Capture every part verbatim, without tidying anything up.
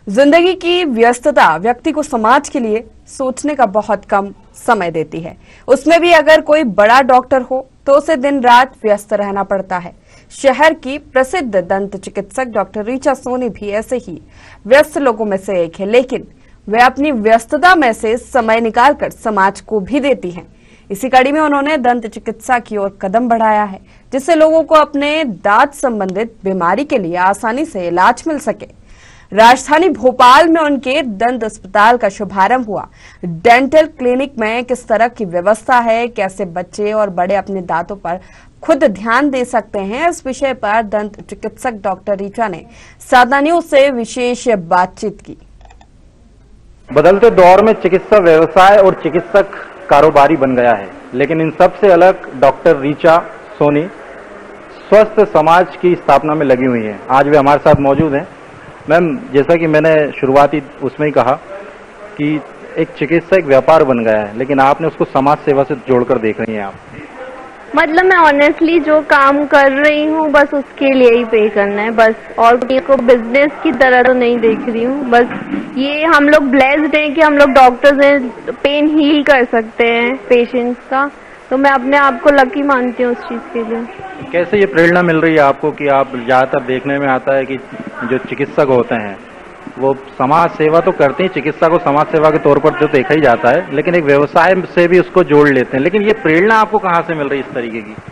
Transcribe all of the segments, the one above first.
जिंदगी की व्यस्तता व्यक्ति को समाज के लिए सोचने का बहुत कम समय देती है। उसमें भी अगर कोई बड़ा डॉक्टर हो तो उसे दिन रात व्यस्त रहना पड़ता है। शहर की प्रसिद्ध दंत चिकित्सक डॉक्टर ऋचा सोनी भी ऐसे ही व्यस्त लोगों में से एक है, लेकिन वे अपनी व्यस्तता में से समय निकालकर समाज को भी देती हैं। इसी कड़ी में उन्होंने दंत चिकित्सा की ओर कदम बढ़ाया है, जिससे लोगों को अपने दांत संबंधित बीमारी के लिए आसानी से इलाज मिल सके। राजधानी भोपाल में उनके दंत अस्पताल का शुभारंभ हुआ। डेंटल क्लिनिक में किस तरह की व्यवस्था है, कैसे बच्चे और बड़े अपने दांतों पर खुद ध्यान दे सकते हैं, इस विषय पर दंत चिकित्सक डॉक्टर ऋचा ने साधना न्यूज से विशेष बातचीत की। बदलते दौर में चिकित्सा व्यवसाय और चिकित्सक कारोबारी बन गया है, लेकिन इन सब से अलग डॉक्टर ऋचा सोनी स्वस्थ समाज की स्थापना में लगी हुई हैं। आज वे हमारे साथ मौजूद हैं। मैम, जैसा कि मैंने शुरुआती उसमें ही कहा कि एक चिकित्सा एक व्यापार बन गया है, लेकिन आपने उसको समाज सेवा से जोड़कर देख रही हैं। आप मतलब मैं ऑनेस्टली जो काम कर रही हूँ बस उसके लिए ही पे करना है बस, और को बिजनेस की तरह तो नहीं देख रही हूँ। बस ये हम लोग ब्लेस्ड हैं कि हम लोग डॉक्टर्स हैं, पेन हील कर सकते हैं पेशेंट्स का, तो मैं अपने आप को लकी मानती हूँ उस चीज के लिए। कैसे ये प्रेरणा मिल रही है आपको कि आप ज्यादातर देखने में आता है कि जो चिकित्सक होते हैं वो समाज सेवा तो करते हैं, चिकित्सा को समाज सेवा के तौर पर तो देखा ही जाता है, लेकिन एक व्यवसाय से भी उसको जोड़ लेते हैं, लेकिन ये प्रेरणा आपको कहाँ से मिल रही है इस तरीके की?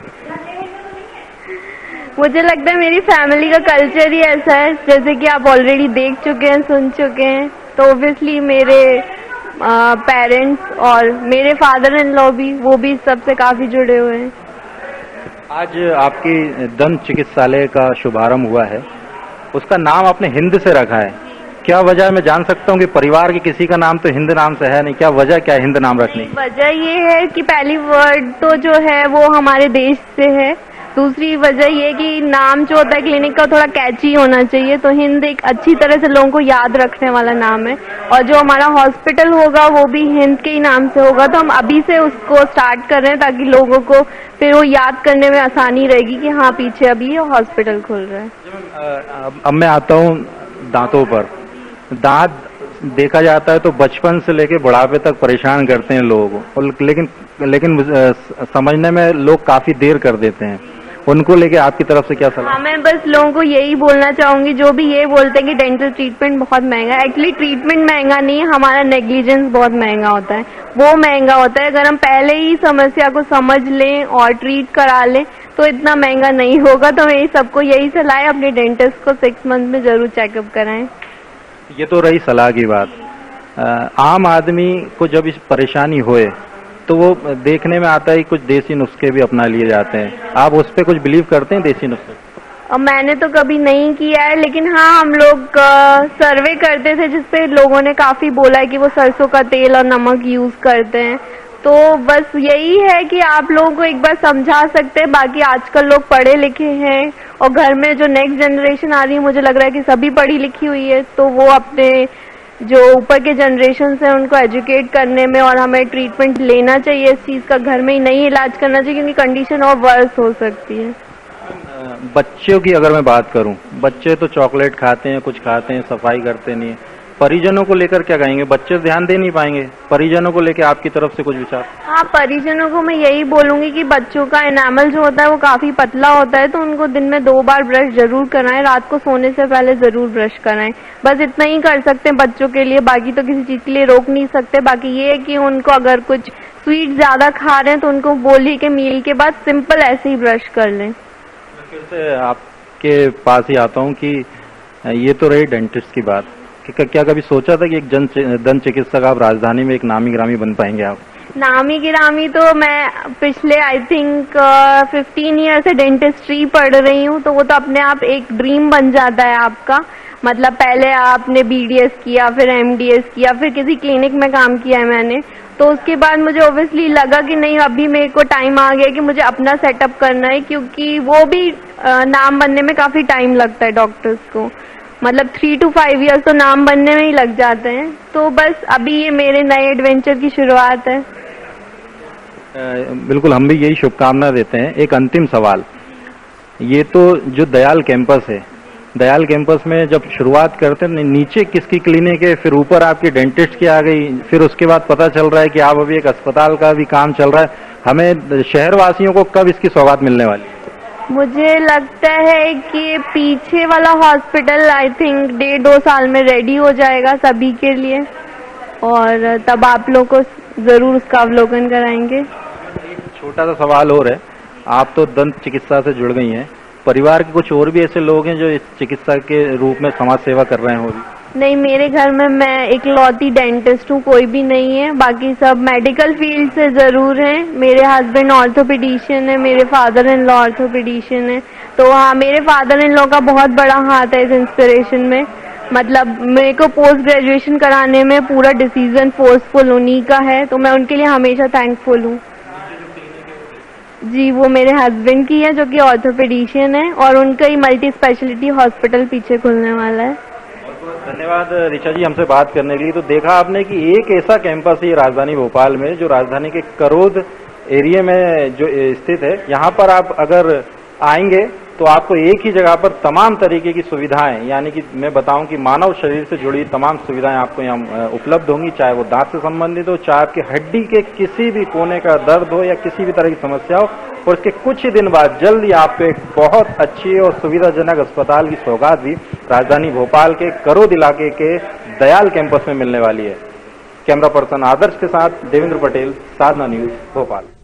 मुझे लगता है मेरी फैमिली का कल्चर ही ऐसा है, जैसे कि आप ऑलरेडी देख चुके हैं, सुन चुके हैं, तो ऑब्वियसली मेरे पेरेंट्स और मेरे फादर इन लॉ भी वो भी सबसे काफी जुड़े हुए हैं। आज आपकी दंत चिकित्सालय का शुभारंभ हुआ है, उसका नाम आपने हिंद से रखा है, क्या वजह? मैं जान सकता हूँ कि परिवार के किसी का नाम तो हिंद नाम से है नहीं, क्या वजह क्या है हिंद नाम रखने की? वजह ये है कि पहली वर्ड तो जो है वो हमारे देश से है, दूसरी वजह ये कि नाम जो होता है क्लिनिक का थोड़ा कैची होना चाहिए, तो हिंद एक अच्छी तरह से लोगों को याद रखने वाला नाम है, और जो हमारा हॉस्पिटल होगा वो भी हिंद के ही नाम से होगा, तो हम अभी से उसको स्टार्ट कर रहे हैं ताकि लोगों को फिर वो याद करने में आसानी रहेगी कि हाँ पीछे अभी ये हॉस्पिटल खुल रहा है। अब मैं आता हूँ दांतों पर। दांत देखा जाता है तो बचपन से लेके बुढ़ापे तक परेशान करते हैं लोगों को, लेकिन लेकिन समझने में लोग काफी देर कर देते हैं, उनको लेके आपकी तरफ से क्या सलाह? हाँ, मैं बस लोगों को यही बोलना चाहूंगी जो भी ये बोलते हैं कि डेंटल ट्रीटमेंट बहुत महंगा है। एक्चुअली ट्रीटमेंट महंगा नहीं है, हमारा नेग्लिजेंस बहुत महंगा होता है, वो महंगा होता है। अगर हम पहले ही समस्या को समझ लें और ट्रीट करा लें तो इतना महंगा नहीं होगा। तो मैं सबको यही सलाह है, अपने डेंटिस्ट को सिक्स मंथ में जरूर चेकअप कराएं। ये तो रही सलाह की बात। आम आदमी को जब इस परेशानी होए तो वो देखने में आता है कुछ देसी नुस्खे भी अपना लिए जाते हैं, आप उस पर कुछ बिलीव करते हैं देसी नुस्खे? और मैंने तो कभी नहीं किया है, लेकिन हाँ हम लोग सर्वे करते थे जिसपे लोगों ने काफी बोला है कि वो सरसों का तेल और नमक यूज करते हैं, तो बस यही है कि आप लोगों को एक बार समझा सकते हैं। बाकी आजकल लोग पढ़े लिखे हैं और घर में जो नेक्स्ट जनरेशन आ रही है मुझे लग रहा है कि सभी पढ़ी लिखी हुई है, तो वो अपने जो ऊपर के जनरेशन से उनको एजुकेट करने में और हमें ट्रीटमेंट लेना चाहिए इस चीज का, घर में ही नहीं इलाज करना चाहिए क्योंकि कंडीशन और वर्स हो सकती है। बच्चों की अगर मैं बात करूं, बच्चे तो चॉकलेट खाते हैं, कुछ खाते हैं, सफाई करते नहीं है, परिजनों को लेकर क्या कहेंगे? बच्चे ध्यान दे नहीं पाएंगे, परिजनों को लेकर आपकी तरफ से कुछ विचार? हाँ, परिजनों को मैं यही बोलूंगी कि बच्चों का एनामल जो होता है वो काफी पतला होता है, तो उनको दिन में दो बार ब्रश जरूर कराएं, रात को सोने से पहले जरूर ब्रश कराएं। बस इतना ही कर सकते हैं बच्चों के लिए, बाकी तो किसी चीज के लिए रोक नहीं सकते। बाकी ये है कि उनको अगर कुछ स्वीट ज्यादा खा रहे हैं तो उनको बोलिए कि मील के बाद सिंपल ऐसे ही ब्रश कर लें। फिर से आपके पास ही आता हूँ कि ये तो रही डेंटिस्ट की बात, कि क्या कभी सोचा था कि एक जन दंत चिकित्सक आप राजधानी में एक नामी गिरामी बन पाएंगे? आप नामी गिरामी तो मैं पिछले आई थिंक फिफ्टीन ईयर से डेंटिस्ट्री पढ़ रही हूँ, तो वो तो अपने आप एक ड्रीम बन जाता है आपका। मतलब पहले आपने बीडीएस किया, फिर एमडीएस किया, फिर किसी क्लिनिक में काम किया है मैंने, तो उसके बाद मुझे ऑब्वियसली लगा कि नहीं अभी मेरे को टाइम आ गया कि मुझे अपना सेटअप करना है, क्योंकि वो भी आ, नाम बनने में काफी टाइम लगता है डॉक्टर्स को, मतलब थ्री टू फाइव इयर्स तो नाम बनने में ही लग जाते हैं। तो बस अभी ये मेरे नए एडवेंचर की शुरुआत है। बिल्कुल, हम भी यही शुभकामना देते हैं। एक अंतिम सवाल, ये तो जो दयाल कैंपस है दयाल कैंपस में जब शुरुआत करते हैं नीचे किसकी क्लिनिक है, फिर ऊपर आपकी डेंटिस्ट की आ गई, फिर उसके बाद पता चल रहा है कि आप अभी एक अस्पताल का भी काम चल रहा है। हमें शहरवासियों को कब इसकी सौगात मिलने वाली है? मुझे लगता है कि पीछे वाला हॉस्पिटल आई थिंक डेढ़ दो साल में रेडी हो जाएगा सभी के लिए, और तब आप लोग को जरूर उसका अवलोकन कराएंगे। छोटा सा सवाल और है, आप तो दंत चिकित्सा से जुड़ गई हैं, परिवार के कुछ और भी ऐसे लोग हैं जो इस चिकित्सा के रूप में समाज सेवा कर रहे हैं? हो भी नहीं, मेरे घर में मैं इकलौती डेंटिस्ट हूँ, कोई भी नहीं है। बाकी सब मेडिकल फील्ड से जरूर हैं। मेरे हस्बैंड ऑर्थोपेडिशियन है, मेरे फादर इन लॉ ऑर्थोपेडिशियन है। तो हाँ, मेरे फादर इन लॉ का बहुत बड़ा हाथ है इस इंस्पिरेशन में। मतलब मेरे को पोस्ट ग्रेजुएशन कराने में पूरा डिसीजन फोर्सफुल उन्हीं का है, तो मैं उनके लिए हमेशा थैंकफुल हूँ। जी, वो मेरे हस्बैंड की है जो कि ऑर्थोपेडिशियन है, और उनका ही मल्टी स्पेशलिटी हॉस्पिटल पीछे खुलने वाला है। धन्यवाद ऋचा जी हमसे बात करने के लिए। तो देखा आपने कि एक ऐसा कैंपस है राजधानी भोपाल में जो राजधानी के करोद एरिया में जो स्थित है। यहाँ पर आप अगर आएंगे तो आपको एक ही जगह पर तमाम तरीके की सुविधाएं, यानी कि मैं बताऊं कि मानव शरीर से जुड़ी तमाम सुविधाएं आपको यहाँ उपलब्ध होंगी, चाहे वो दांत से संबंधित हो, चाहे आपके हड्डी के किसी भी कोने का दर्द हो या किसी भी तरह की समस्या हो। और इसके कुछ ही दिन बाद जल्द ही आपको एक बहुत अच्छी और सुविधाजनक अस्पताल की सौगात भी राजधानी भोपाल के करोद इलाके के दयाल कैंपस में मिलने वाली है। कैमरा पर्सन आदर्श के साथ देवेंद्र पटेल, साधना न्यूज, भोपाल।